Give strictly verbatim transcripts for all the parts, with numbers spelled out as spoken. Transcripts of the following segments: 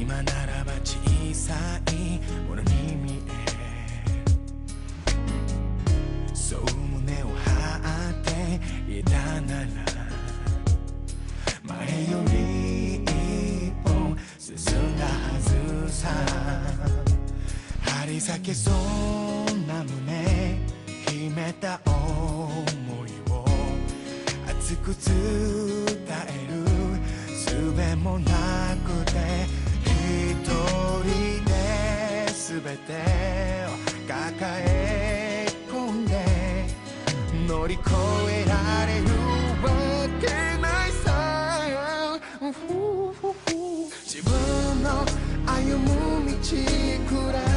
今ならば小さいものに見える。そう胸を張っていたなら前より一歩進んだはずさ。張り裂けそうな胸秘めた想いを熱く伝える術もなくて、一人で全てを抱え込んで乗り越えられるわけないさ。自分の歩む道くらい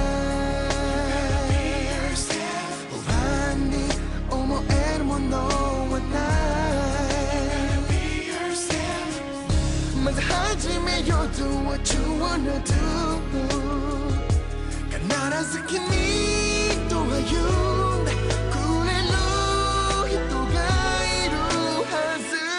不安に思えるものはない。まず始めよう Do what you wanna do。 必ず君と歩んでくれる人がいるは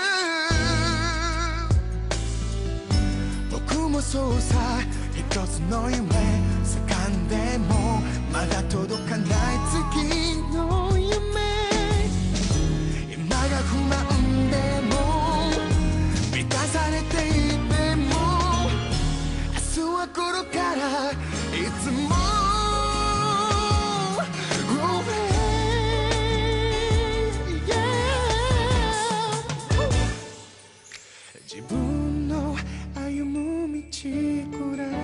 ず。僕もそうさ、一つの夢掴んでもまだ届かない次の夢。今が不満でも満たされていても明日はこれからいつも自分の歩む道くらい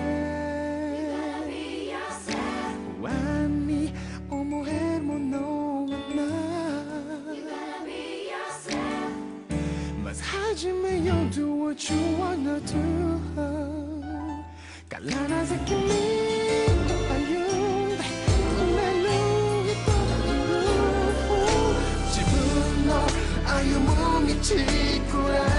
不安に思えるものはない。まず始めよう Do what you wanna do。 必ず君と歩んでくれる人がいる。自分の歩む道くらい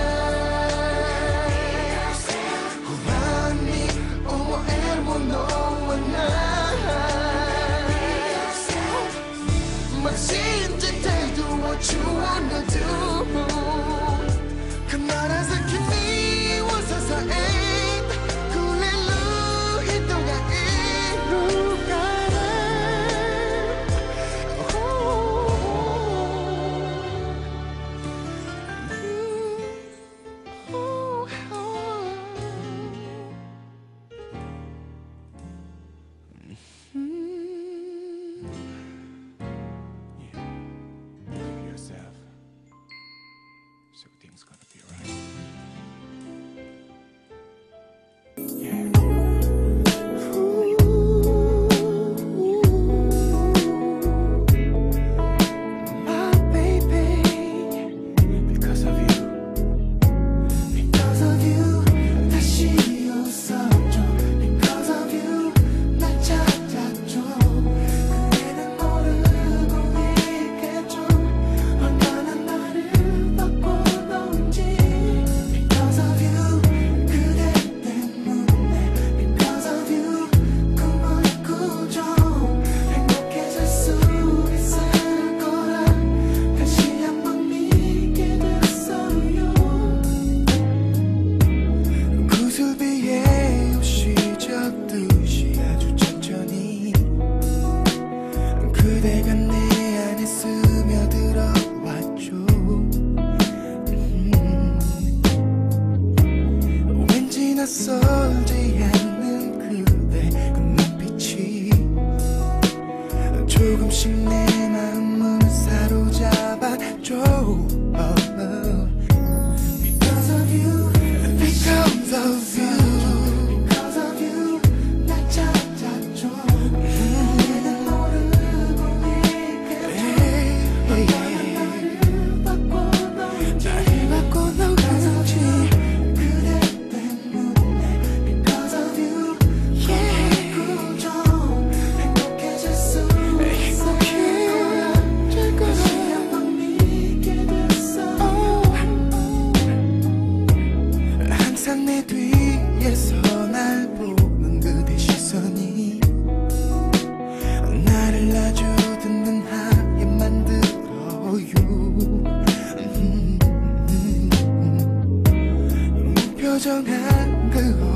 不安に思えるものはない。まず信じて Do what you wanna do。 必ず君を支えてくれる人がいるから。So things gonna be alright. Yeah. My baby, because of you, because of you, 다시 웃어줘. Because of you, 날 찾아줘. 그대는 모르고 얘기해줘. 얼마나 나를 바꿔놓은지. Because of you, 그대 때문에. Because of you, 꿈을 꾸죠. 행복해질 수 있을 거라 다시 한번 믿게 됐어요. 구슬비에 옷이 젖듯이 아주 천천히 그대가 내 안에 스며들어왔죠. 음. 왠지 낯설지 않는 그대 그 눈빛이 조금씩 내 마음을 사로잡았죠. Oh, oh. Because of you, because of you, because of you, 날 찾아줘. 그대는 모르고 얘기해줘. 얼마나 나를 바꿔놓은지. 나를 바꿔놓은지. 그대 때문에. Because of you, 꿈을 꾸죠. 행복해질 수 있을 거라 다시 한번 믿게 됐어. 항상 내 뒤에서 날 보는 그대 시선이 나를 아주 든든하게 만들어요. 음, 무표정한 그